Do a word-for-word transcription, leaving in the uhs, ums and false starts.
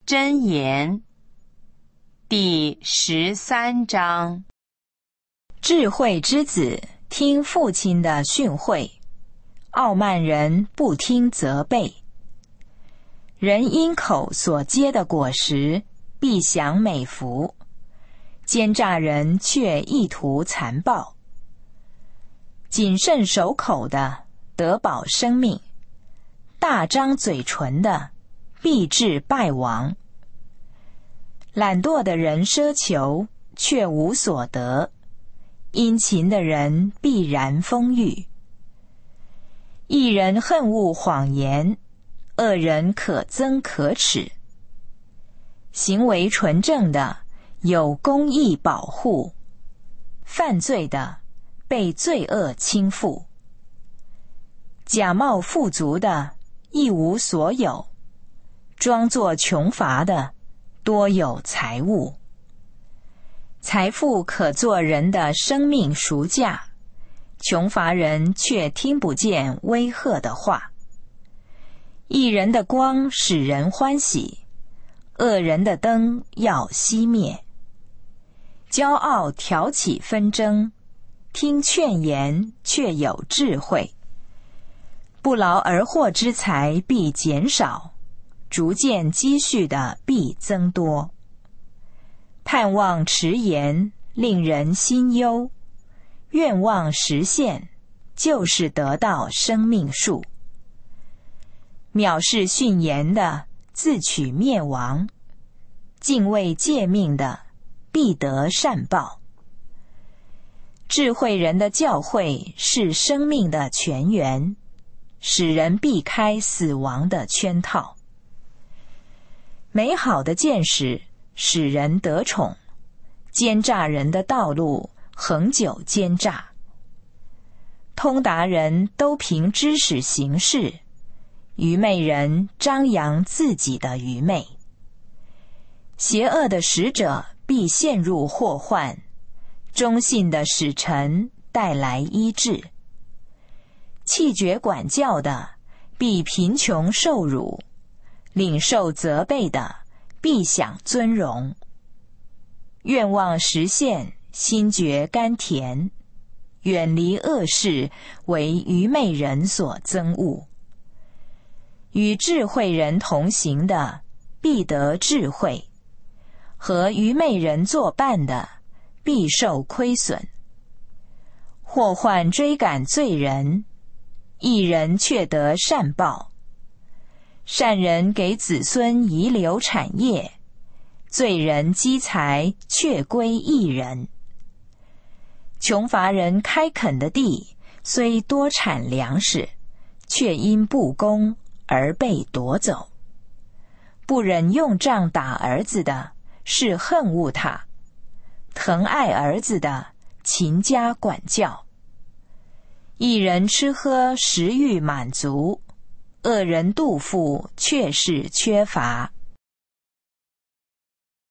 箴言第十三章。 智慧之子听父亲的训诲，傲慢人不听责备。人因口所结的果实，必享美福；奸诈人却意图残暴。谨慎守口的，得保生命；大张嘴唇的，必致败亡。懒惰的人奢求，却无所得；殷勤的人必然丰裕。一人恨恶谎言，恶人可憎可耻。行为纯正的，有公义保护；犯罪的，被罪恶倾覆。假冒富足的，一无所有；装作穷乏的，多有财物。财富可做人的生命赎价，穷乏人却听不见威吓的话。一人的光使人欢喜，恶人的灯要熄灭。骄傲挑起纷争，听劝言却有智慧。不劳而获之财必减少，逐渐积蓄的必增多。盼望迟延，令人心忧；愿望实现，就是得到生命树。藐视训言的，自取灭亡；敬畏诫命的，必得善报。智慧人的教诲是生命的泉源，使人避开死亡的圈套。美好的见识使人得宠，奸诈人的道路恒久奸诈。通达人都凭知识行事，愚昧人张扬自己的愚昧。邪恶的使者必陷入祸患，忠信的使臣带来医治。弃绝管教的，必贫穷受辱；领受责备的，必享尊荣。愿望实现，心觉甘甜；远离恶事，为愚昧人所憎恶。与智慧人同行的，必得智慧；和愚昧人作伴的，必受亏损。祸患追赶罪人，一人却得善报。善人给子孙遗留产业，罪人积财却归一人。穷乏人开垦的地，虽多产粮食，却因不公而被夺走。不忍用杖打儿子的，是恨恶他；疼爱儿子的，勤加管教。一人吃喝食欲满足，恶人肚腹却是缺乏。